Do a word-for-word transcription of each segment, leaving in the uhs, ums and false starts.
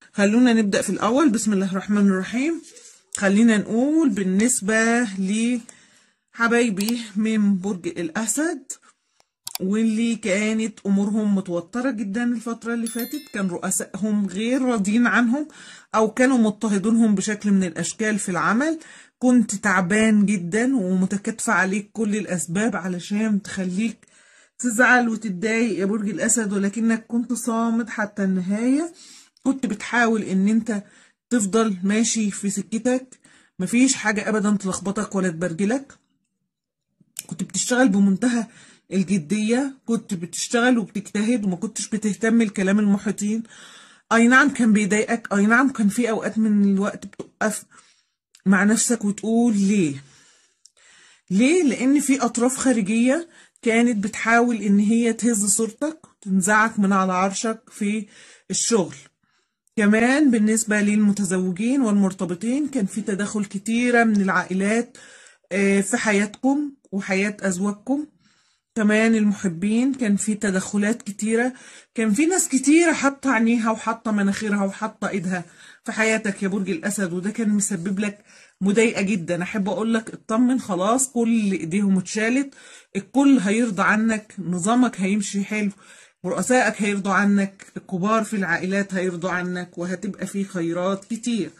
خلونا نبدأ في الأول. بسم الله الرحمن الرحيم. خلينا نقول بالنسبة لحبايبي من برج الأسد واللي كانت أمورهم متوترة جدا الفترة اللي فاتت، كان رؤسائهم غير راضيين عنهم أو كانوا مضطهدينهم بشكل من الأشكال في العمل. كنت تعبان جدا ومتكاتفة عليك كل الأسباب علشان تخليك تزعل وتتضايق يا برج الأسد، ولكنك كنت صامد حتى النهاية. كنت بتحاول ان انت تفضل ماشي في سكتك، مفيش حاجة ابدا تلخبطك ولا تبرجلك. كنت بتشتغل بمنتهى الجدية، كنت بتشتغل وبتجتهد وما كنتش بتهتم الكلام المحيطين. اي نعم كان بيضايقك، اي نعم كان في اوقات من الوقت بتقف مع نفسك وتقول ليه ليه لان في اطراف خارجية كانت بتحاول ان هي تهز صورتك وتنزعك من على عرشك في الشغل. كمان بالنسبة للمتزوجين والمرتبطين كان في تدخل كتيرة من العائلات في حياتكم وحياة أزواجكم. كمان المحبين كان في تدخلات كتيرة، كان في ناس كتيرة حاطة عينيها وحاطة مناخيرها وحاطة ايدها في حياتك يا برج الأسد، وده كان مسبب لك مضايقة جدا. أحب أقول لك اطمن، خلاص كل إيديهم اتشالت، الكل هيرضى عنك، نظامك هيمشي حلو، ورؤسائك هيرضوا عنك، الكبار في العائلات هيرضوا عنك، وهتبقى فيه خيرات كتير.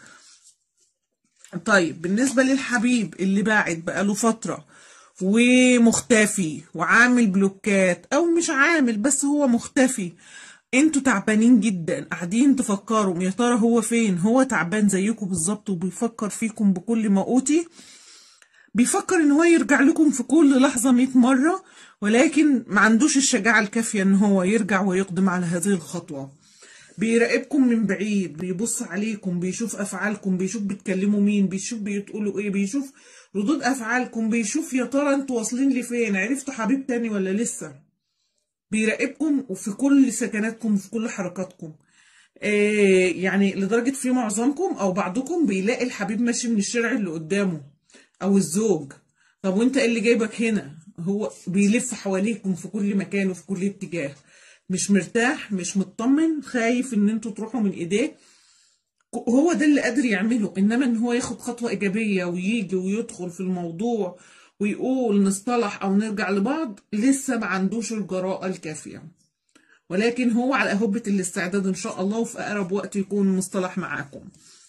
طيب بالنسبة للحبيب اللي باعد بقاله فترة ومختفي وعامل بلوكات او مش عامل بس هو مختفي، انتوا تعبانين جدا، قاعدين تفكروا يا ترى هو فين. هو تعبان زيكم بالظبط وبيفكر فيكم بكل ما اوتي، بيفكر ان هو يرجع لكم في كل لحظة مئة مرة، ولكن ما عندوش الشجاعة الكافية ان هو يرجع ويقدم على هذه الخطوة. بيراقبكم من بعيد، بيبص عليكم، بيشوف افعالكم، بيشوف بتكلموا مين، بيشوف بتقولوا ايه، بيشوف ردود افعالكم، بيشوف يا ترى انتوا واصلين لفين، عرفتوا حبيب تاني ولا لسه. بيراقبكم وفي كل سكناتكم وفي كل حركاتكم. إيه يعني لدرجة في معظمكم او بعضكم بيلاقي الحبيب ماشي من الشارع اللي قدامه او الزوج. طب وانت ايه اللي جايبك هنا؟ هو بيلف حواليكم في كل مكان وفي كل اتجاه، مش مرتاح، مش مطمن، خايف ان انتوا تروحوا من ايديه. هو ده اللي قادر يعمله، انما ان هو ياخد خطوة ايجابية ويجي ويدخل في الموضوع ويقول نصطلح او نرجع لبعض، لسه ما عندوش الجراءة الكافية. ولكن هو على هبة الاستعداد ان شاء الله، وفي اقرب وقت يكون مصطلح معاكم.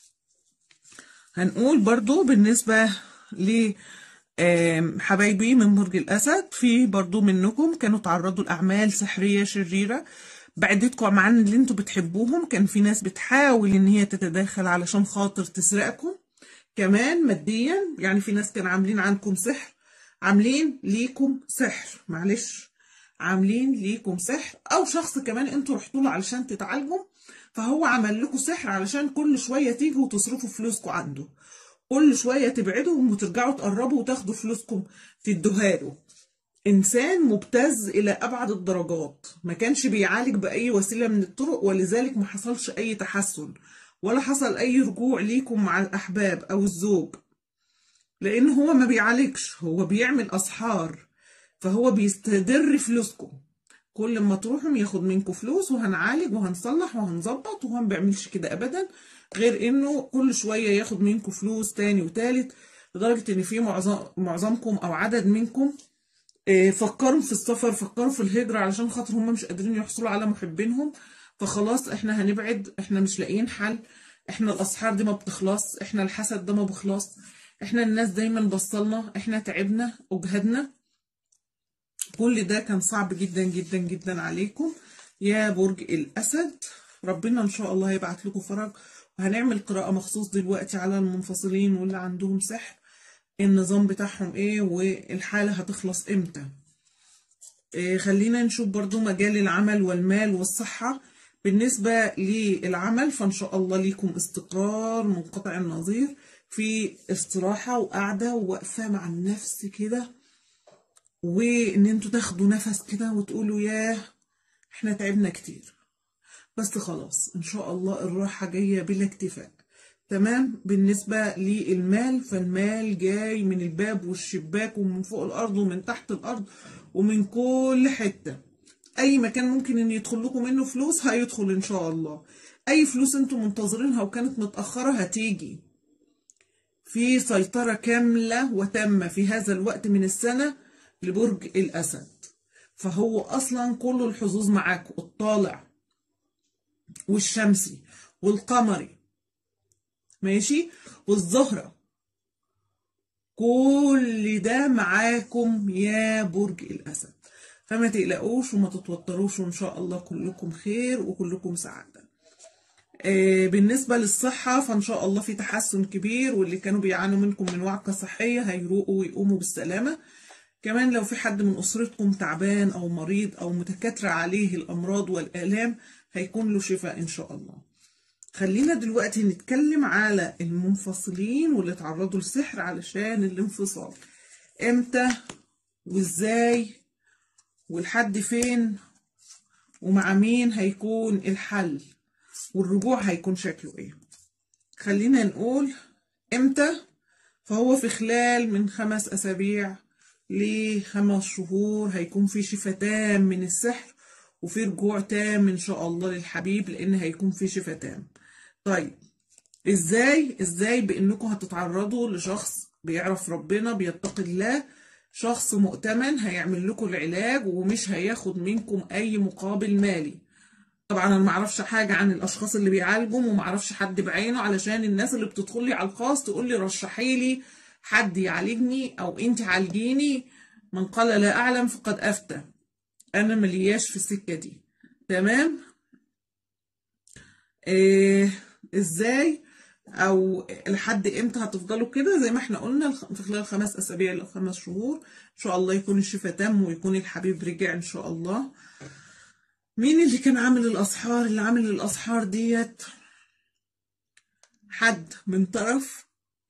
هنقول برضو بالنسبة ل حبايبي من برج الأسد، في برضو منكم كانوا تعرضوا لأعمال سحرية شريرة بعدتكم عن اللي انتوا بتحبوهم. كان في ناس بتحاول ان هي تتداخل علشان خاطر تسرقكم كمان ماديا، يعني في ناس كانوا عاملين عنكم سحر، عاملين ليكم سحر، معلش عاملين ليكم سحر، او شخص كمان انتوا رحتوا له علشان تتعالجوا، فهو عمل لكم سحر علشان كل شوية تيجوا وتصرفوا فلوسكم عنده، كل شوية تبعدوا وترجعوا تقربوا وتاخدوا فلوسكم تدوها له. إنسان مبتز إلى أبعد الدرجات، ما كانش بيعالج بأي وسيلة من الطرق، ولذلك ما حصلش أي تحسن ولا حصل أي رجوع ليكم مع الأحباب أو الزوج، لأن هو ما بيعالجش، هو بيعمل أسحار، فهو بيستدر فلوسكم. كل ما تروحوا ياخد منكم فلوس وهنعالج وهنصلح وهنظبط، وهو ما بيعملش كده أبدا، غير إنه كل شوية ياخد منكم فلوس تاني وتالت، لدرجة إن في معظم معظمكم أو عدد منكم فكروا في السفر، فكروا في الهجرة علشان خاطر هم مش قادرين يحصلوا على محبينهم. فخلاص احنا هنبعد، احنا مش لاقيين حل، احنا الاسحار دي ما بتخلص، احنا الحسد ده ما بيخلص، احنا الناس دايما بصلنا، احنا تعبنا وجهدنا. كل ده كان صعب جدا جدا جدا عليكم يا برج الاسد. ربنا ان شاء الله هيبعت لكم فرج، وهنعمل قراءة مخصوص دلوقتي على المنفصلين واللي عندهم سحر، النظام بتاعهم ايه والحالة هتخلص امتى. إيه خلينا نشوف برضو مجال العمل والمال والصحة. بالنسبة للعمل فان شاء الله ليكم استقرار منقطع النظير، في استراحة وقعدة ووقفة مع النفس كده، وان انتوا تاخدوا نفس كده وتقولوا ياه احنا تعبنا كتير، بس خلاص ان شاء الله الراحة جاية بلا اكتفاء. تمام. بالنسبة للمال فالمال جاي من الباب والشباك ومن فوق الأرض ومن تحت الأرض ومن كل حتة، أي مكان ممكن إن يدخل لكم منه فلوس هيدخل إن شاء الله. اي فلوس انتم منتظرينها وكانت متأخرة هتيجي. في سيطرة كاملة وتامة في هذا الوقت من السنة لبرج الأسد، فهو أصلا كل الحظوظ معاكم، الطالع والشمسي والقمري ماشي والزهرة، كل ده معاكم يا برج الأسد. فما تقلقوش وما تتوتروش، وإن شاء الله كلكم خير وكلكم سعادة. آه بالنسبة للصحة فإن شاء الله في تحسن كبير، واللي كانوا بيعانوا منكم من وعكة صحية هيروقوا ويقوموا بالسلامة. كمان لو في حد من أسرتكم تعبان أو مريض أو متكاثرة عليه الأمراض والآلام هيكون له شفاء إن شاء الله. خلينا دلوقتي نتكلم على المنفصلين واللي تعرضوا لسحر علشان الانفصال، امتى وازاي والحد فين ومع مين هيكون الحل والرجوع هيكون شكله ايه. خلينا نقول امتى، فهو في خلال من خمس اسابيع لخمس شهور هيكون في شفاء تام من السحر وفي رجوع تام ان شاء الله للحبيب، لان هيكون في شفاء تام. طيب ازاي؟ ازاي بانكم هتتعرضوا لشخص بيعرف ربنا بيتقي الله، شخص مؤتمن هيعمل لكم العلاج ومش هياخد منكم اي مقابل مالي. طبعا انا معرفش حاجه عن الاشخاص اللي بيعالجوا ومعرفش حد بعينه، علشان الناس اللي بتدخل لي على الخاص تقول لي رشحي لي حد يعالجني او انت عالجيني، من قال لا اعلم فقد افتى. انا ملياش في السكه دي. تمام. إيه ازاي او لحد امتى هتفضلوا كده؟ زي ما احنا قلنا في خلال خمس اسابيع ل خمس شهور ان شاء الله يكون الشفاء تام ويكون الحبيب رجع ان شاء الله. مين اللي كان عامل الاسحار؟ اللي عامل الاسحار ديت حد من طرف،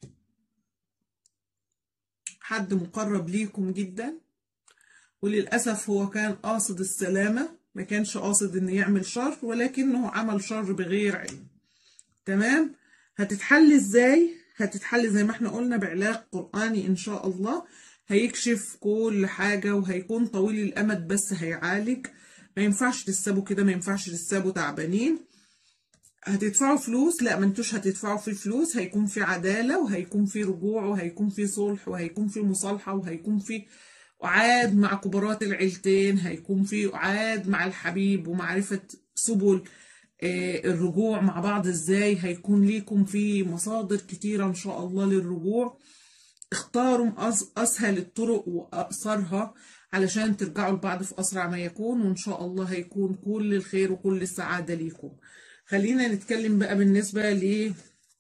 حد مقرب ليكم جدا، وللاسف هو كان قاصد السلامه، ما كانش قاصد ان يعمل شر، ولكنه عمل شر بغير علم. تمام. هتتحل ازاي؟ هتتحل زي ما احنا قلنا بعلاج قرآني ان شاء الله، هيكشف كل حاجة وهيكون طويل الامد بس هيعالج. ما ينفعش تسابوا كده، ما ينفعش تسابوا تعبانين. هتدفعوا فلوس؟ لا، ما انتوش هتدفعوا في فلوس، هيكون في عدالة وهيكون في رجوع وهيكون في صلح وهيكون في مصالحة وهيكون في وعاد مع كبارات العيلتين، هيكون في وعاد مع الحبيب ومعرفة سبل الرجوع مع بعض ازاي. هيكون ليكم في مصادر كتيرة ان شاء الله للرجوع. اختاروا اسهل الطرق واقصرها علشان ترجعوا لبعض في اسرع ما يكون، وان شاء الله هيكون كل الخير وكل السعادة ليكم. خلينا نتكلم بقى بالنسبة ل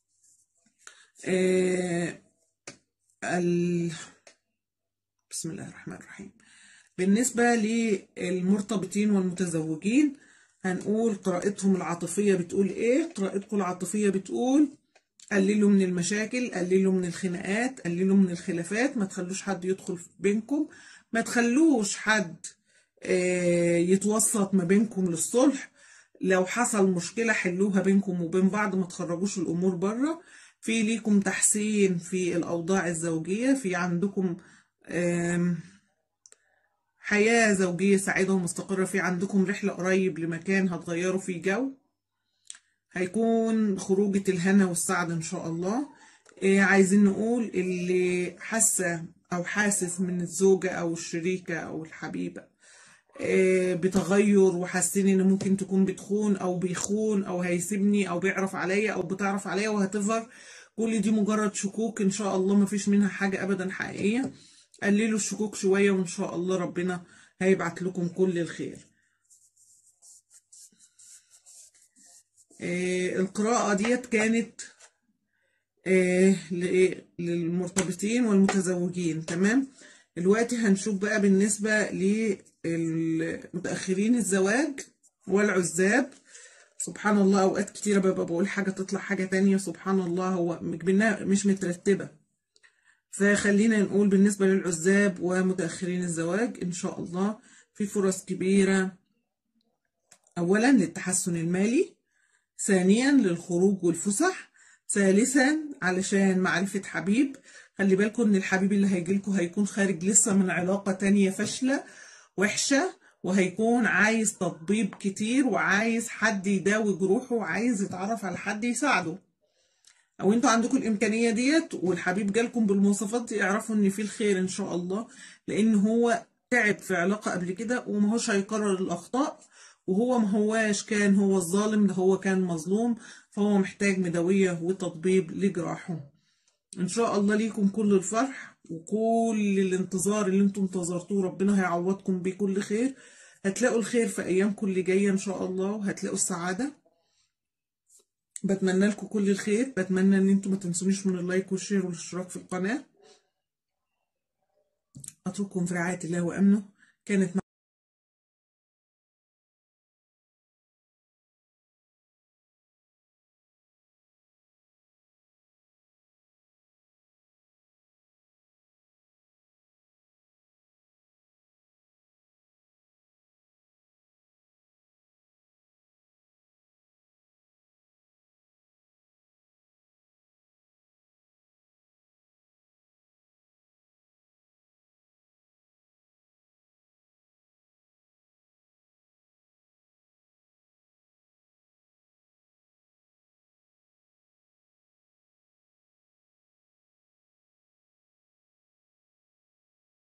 آه ال... بسم الله الرحمن الرحيم. بالنسبة للمرتبطين والمتزوجين هنقول قراءتهم العاطفية بتقول ايه؟ قراءتكم العاطفية بتقول قللوا من المشاكل، قللوا من الخناقات، قللوا من الخلافات، ما تخلوش حد يدخل بينكم، ما تخلوش حد يتوسط ما بينكم للصلح. لو حصل مشكلة حلوها بينكم وبين بعض، ما تخرجوش الأمور بره. في ليكم تحسين في الأوضاع الزوجية، في عندكم حياة زوجية سعيدة ومستقرة، في عندكم رحلة قريب لمكان هتغيروا فيه جو، هيكون خروجة الهنا والسعد إن شاء الله. إيه عايزين نقول اللي حاسة أو حاسس من الزوجة أو الشريكة أو الحبيبة إيه بتغير وحاسين إن ممكن تكون بتخون أو بيخون أو هيسيبني أو بيعرف عليا أو بتعرف عليا وهتفر، كل دي مجرد شكوك إن شاء الله، مفيش منها حاجة أبدا حقيقية. قللوا الشكوك شوية وإن شاء الله ربنا هيبعت لكم كل الخير. آه القراءة ديت كانت آه للمرتبطين والمتزوجين. تمام. دلوقتي هنشوف بقى بالنسبة للمتأخرين الزواج والعزاب. سبحان الله، أوقات كتيرة ببقى بقول حاجة تطلع حاجة تانية، سبحان الله، هو مش مترتبة. فخلينا نقول بالنسبة للعزاب ومتأخرين الزواج إن شاء الله في فرص كبيرة، أولا للتحسن المالي، ثانيا للخروج والفسح، ثالثا علشان معرفة حبيب. خلي بالكم إن الحبيب اللي هيجيلكوا هيكون خارج لسه من علاقة تانية فاشلة وحشة وهيكون عايز تطبيب كتير وعايز حد يداوي جروحه وعايز يتعرف على حد يساعده، او انتوا عندكم الامكانيه ديت والحبيب جالكم بالمواصفات دي، اعرفوا ان في الخير ان شاء الله، لان هو تعب في علاقه قبل كده وما هوش هيكرر الاخطاء، وهو ما هواش كان هو الظالم، ده هو كان مظلوم، فهو محتاج مداويه وتطبيب لجراحه. ان شاء الله ليكم كل الفرح وكل الانتظار اللي انتم انتظرتوه ربنا هيعوضكم بيه كل خير، هتلاقوا الخير في ايامكم اللي جايه ان شاء الله، وهتلاقوا السعاده. بتمنى لكم كل الخير، بتمنى ان انتم ما تنسونيش من اللايك والشير والاشتراك في القناه. اترككم في رعايه الله وامنه. كانت